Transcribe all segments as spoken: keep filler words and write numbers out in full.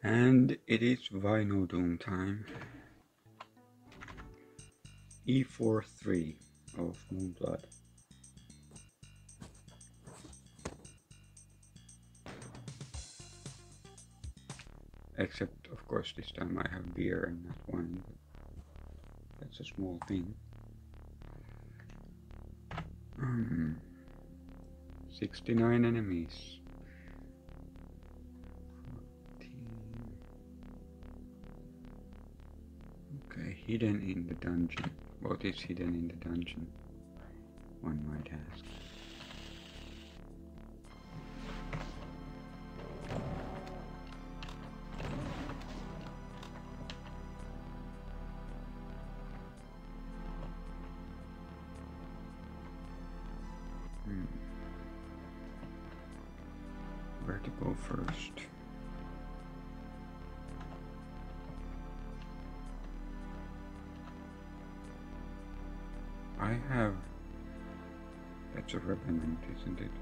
And it is Vinyl Doom time. E four three of Moonblood. Except, of course, this time I have beer and not wine. But that's a small thing. Um, sixty-nine enemies. Okay, hidden in the dungeon. What is hidden in the dungeon? One might ask. Hmm. Where to go first? I have... That's a revenant, isn't it?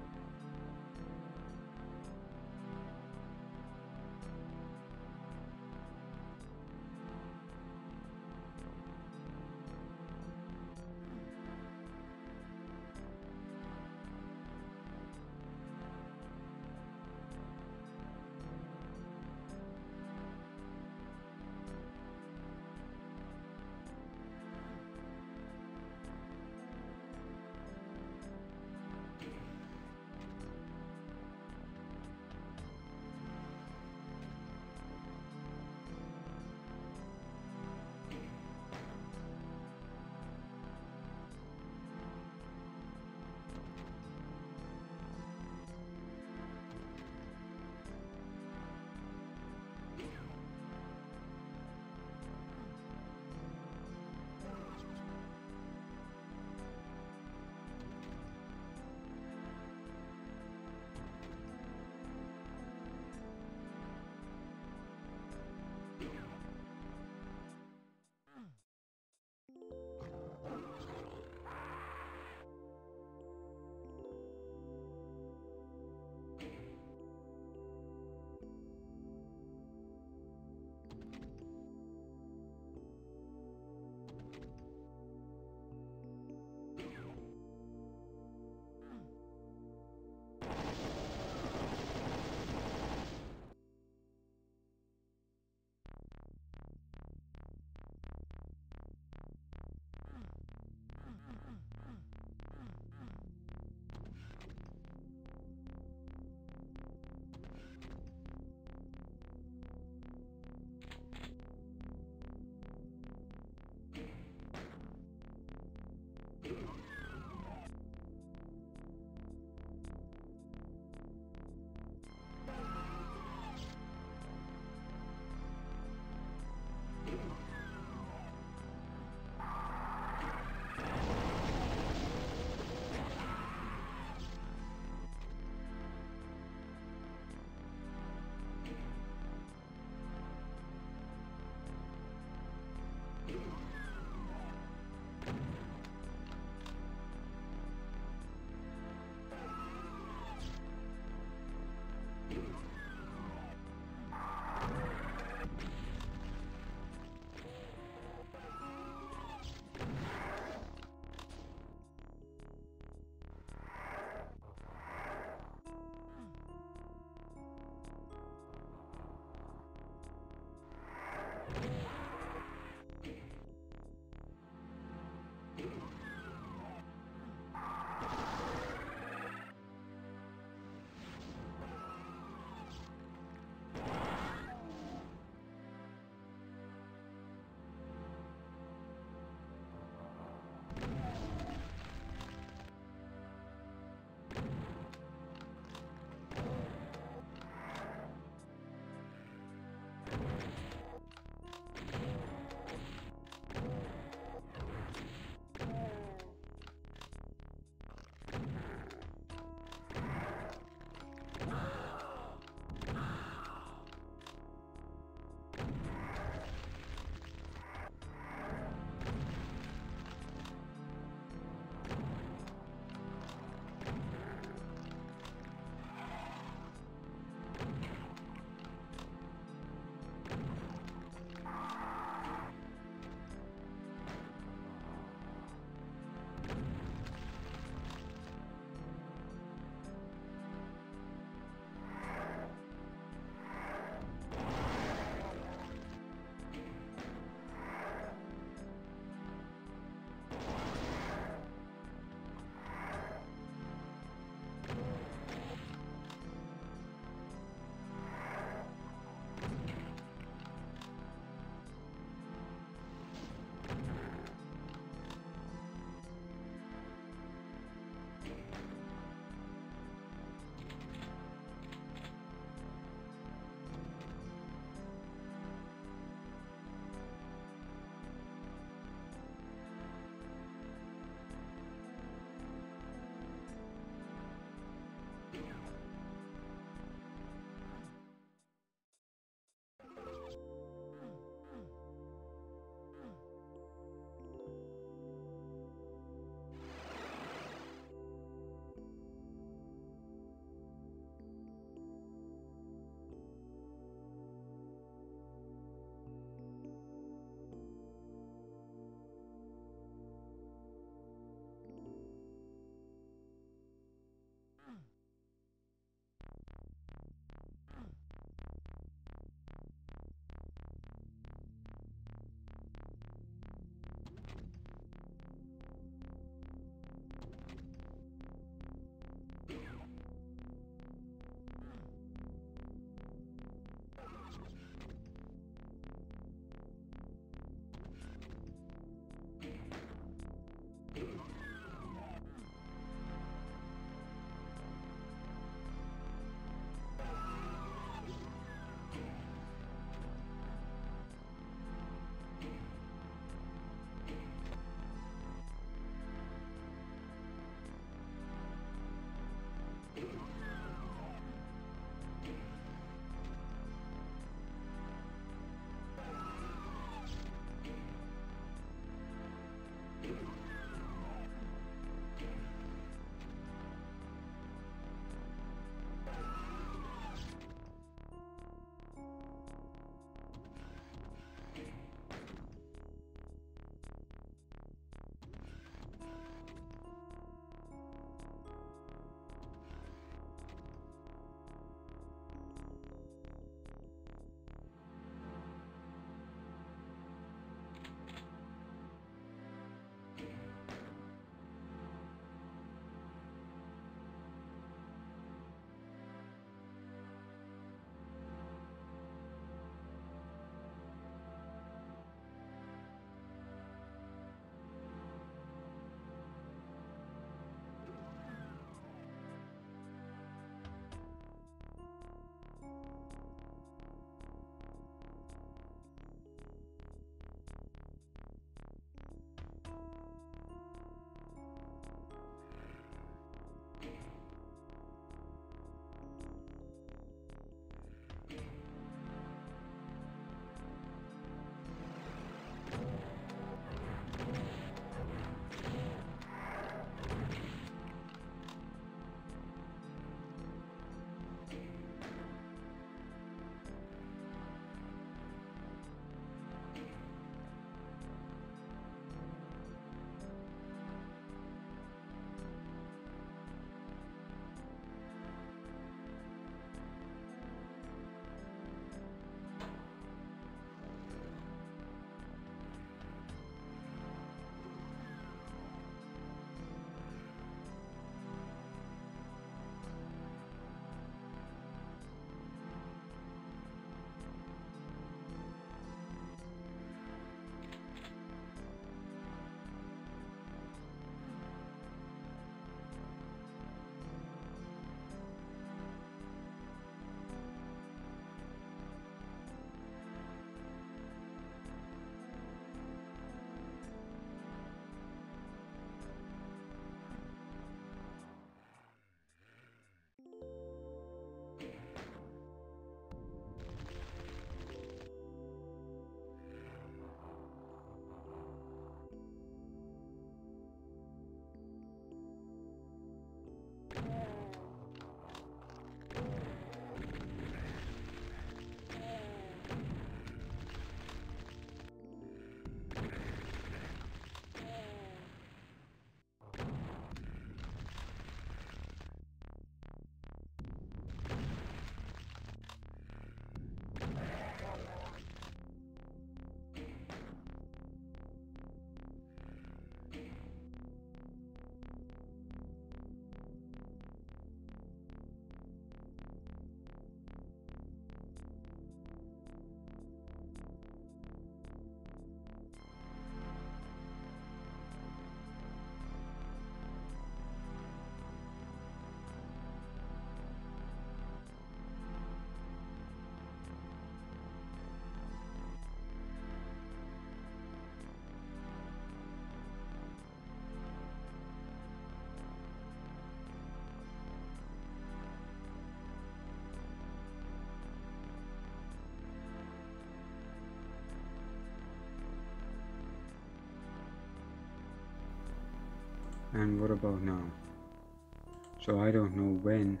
And what about now? So I don't know when.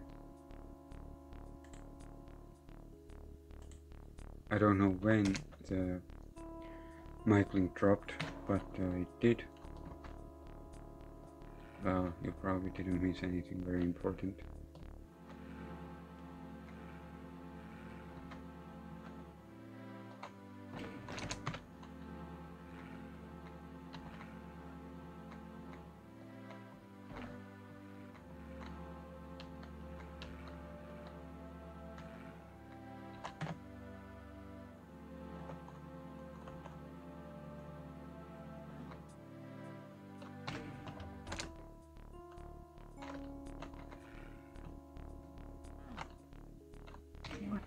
I don't know when the mic link dropped, but uh, it did. Well, you probably didn't miss anything very important. What?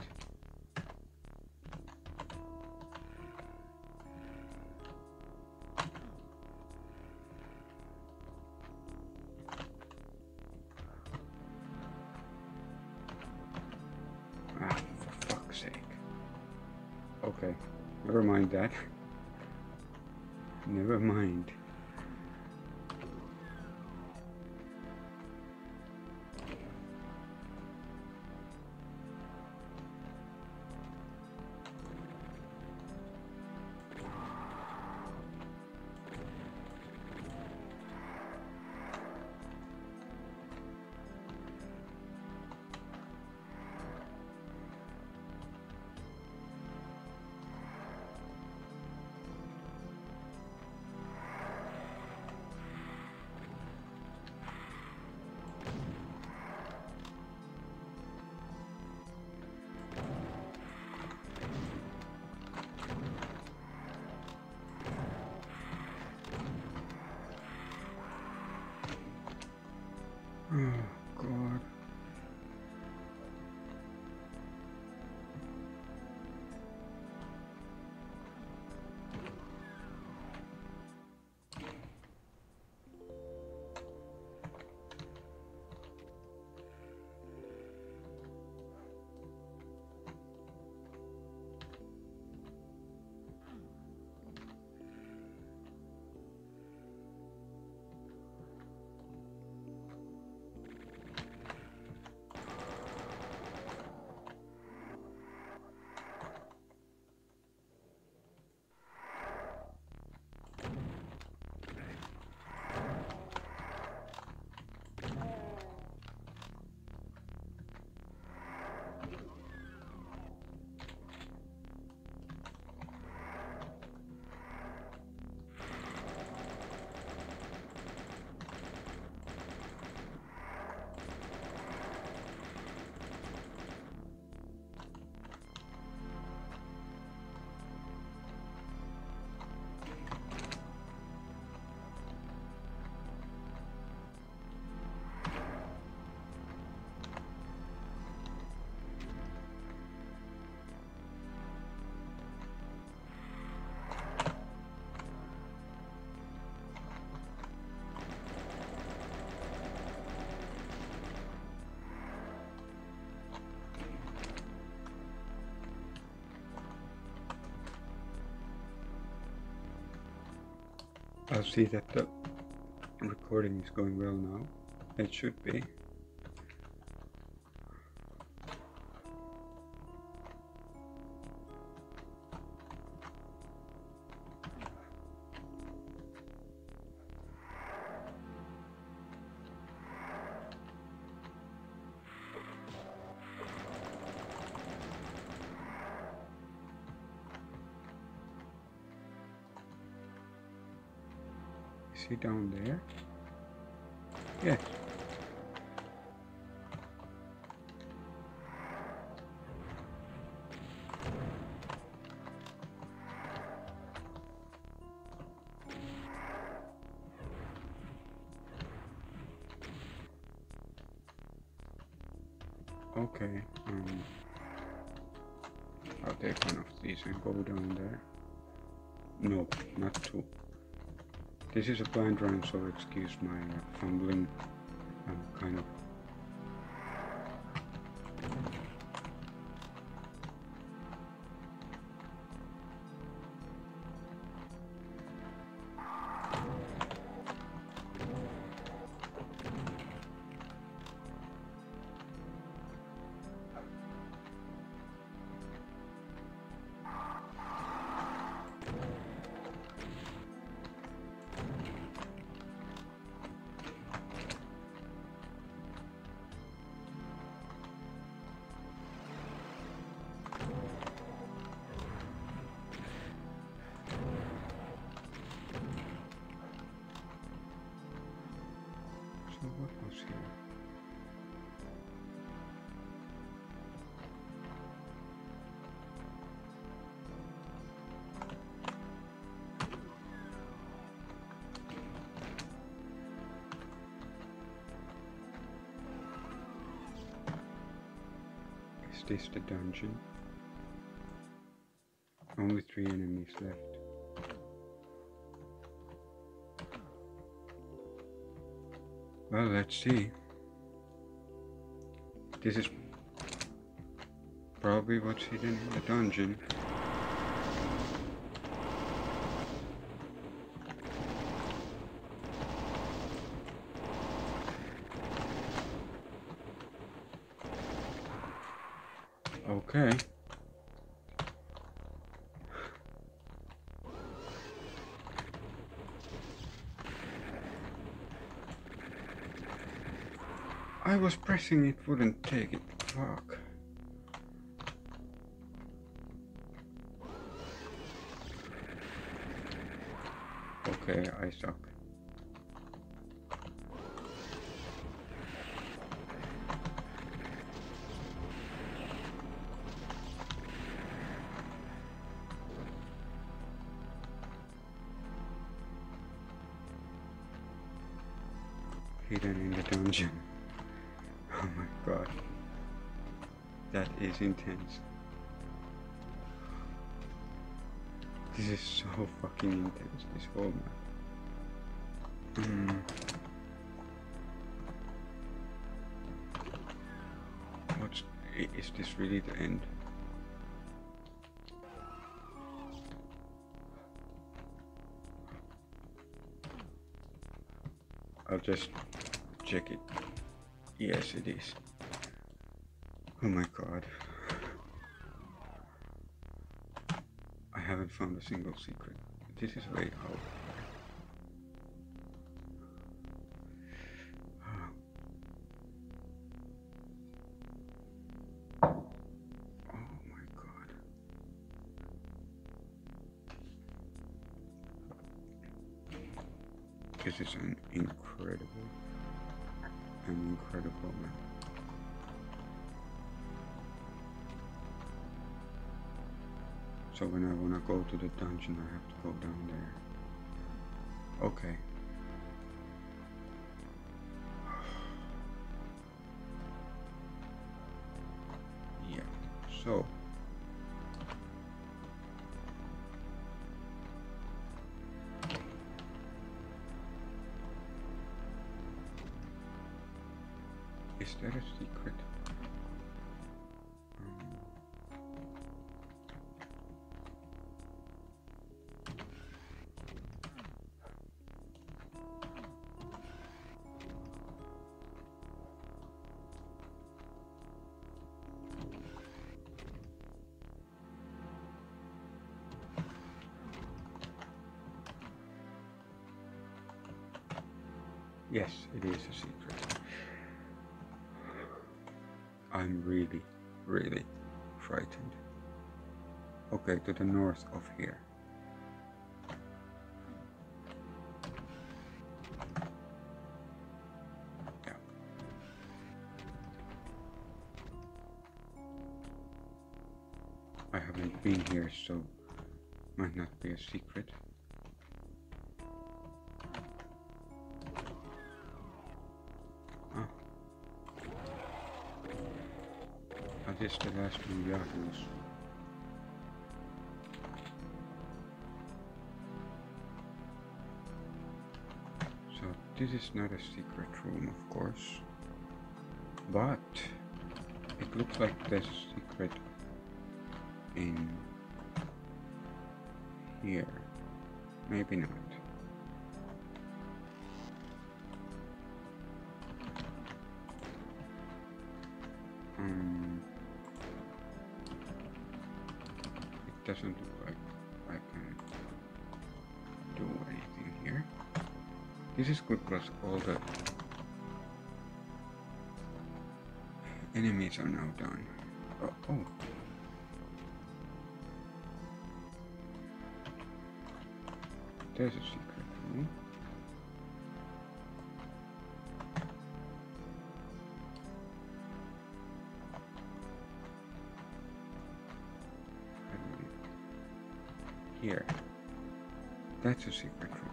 Ah, for fuck's sake. Okay, never mind that. Never mind. Oh, God. I'll see that the recording is going well now. It should be. Is he down there? Yes. Okay, um, I'll take one of these and go down there. No, not two. This is a blind run, so excuse my uh, fumbling. I'm kind of... So what was here? Is this the dungeon? Only three enemies left. Well, let's see. This is probably what's hidden in the dungeon. Okay. I was pressing it, wouldn't take it. Fuck. Okay, I suck. Hidden in the dungeon. Oh my god. That is intense. This is so fucking intense, this whole map. Mm. What's... is this really the end? I'll just check it. Yes, it is. Oh my god. I haven't found a single secret. This is way out. Oh my god. This is an incredible, an incredible map. So when I wanna go to the dungeon, I have to go down there. Okay. Yeah, so. Is there a secret? Yes, it is a secret. I'm really, really frightened. Okay, to the north of here. Yeah. I haven't been here, so might not be a secret. This is the last one, Yahoos. So this is not a secret room, of course, but it looks like there's a secret in here. Maybe not. Um. Doesn't look like I can This is good because all the enemies are now done. Oh, oh. There's a secret room. Here. That's a secret room.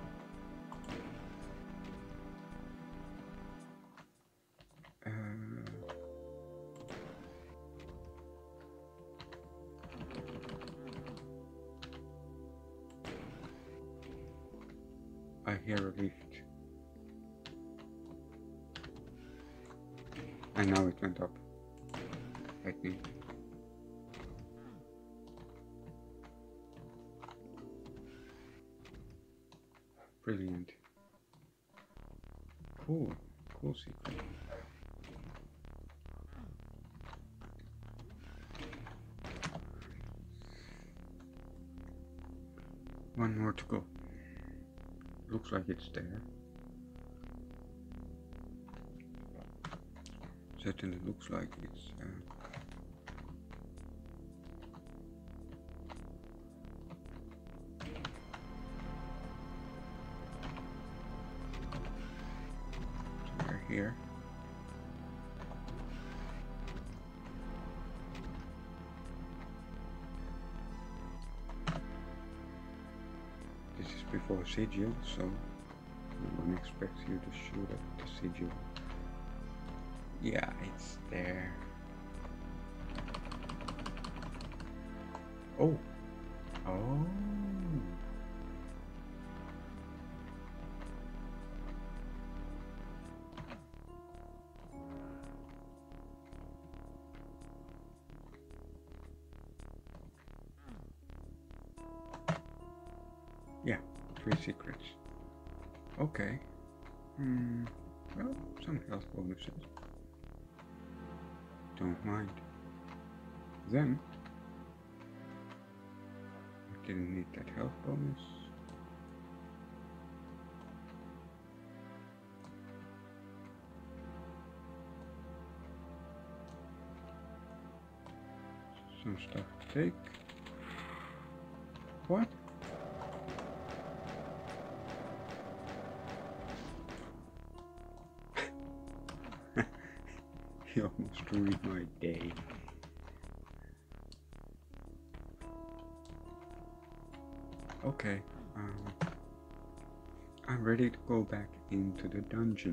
I hear a lift. And now it went up. I think. Brilliant. Cool. Cool secret. One more to go. Looks like it's there. Certainly looks like it's uh, somewhere here. This is before sigil, so no one expects you to shoot at the sigil. Yeah, it's there. Oh. Oh. Yeah, three secrets. Okay. Hmm. Well, some health bonuses. Don't mind them. Didn't need that health bonus. Some stuff to take. What? He almost ruined my day. Okay, um, I'm ready to go back into the dungeon.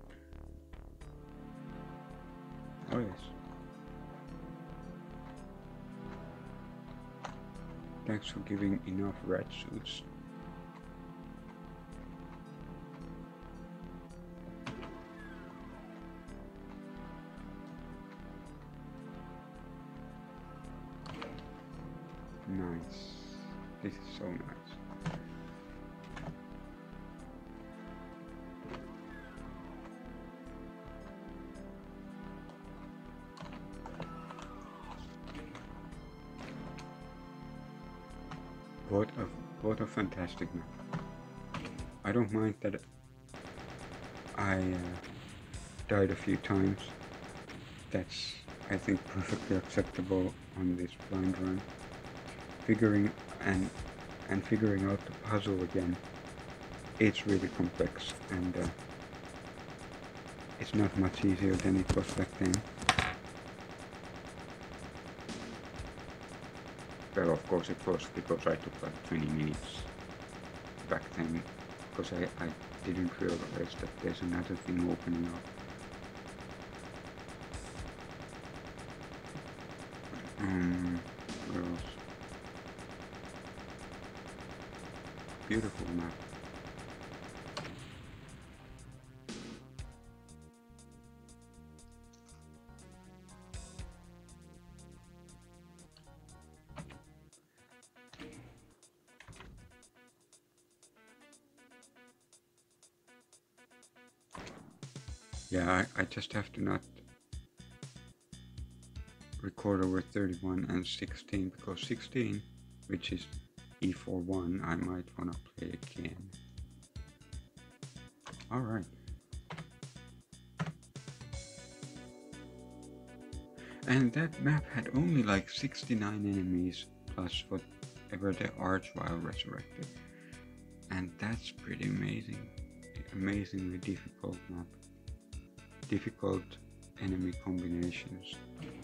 Oh yes. Thanks for giving enough red suits. Nice. This is so nice. What a what a fantastic map. I don't mind that I uh, died a few times. That's, I think, perfectly acceptable on this blind run. Figuring and and figuring out the puzzle again, it's really complex, and uh, it's not much easier than it was back then. Well, of course it was, because I took like twenty minutes back then, because I, I didn't realize that there's another thing opening up. Um, where else? Beautiful map. Yeah, I, I just have to not record over thirty-one and sixteen, because sixteen, which is E four one, I might wanna play again. Alright. And that map had only like sixty-nine enemies plus whatever there are while resurrected. And that's pretty amazing. Amazingly difficult map. Difficult enemy combinations.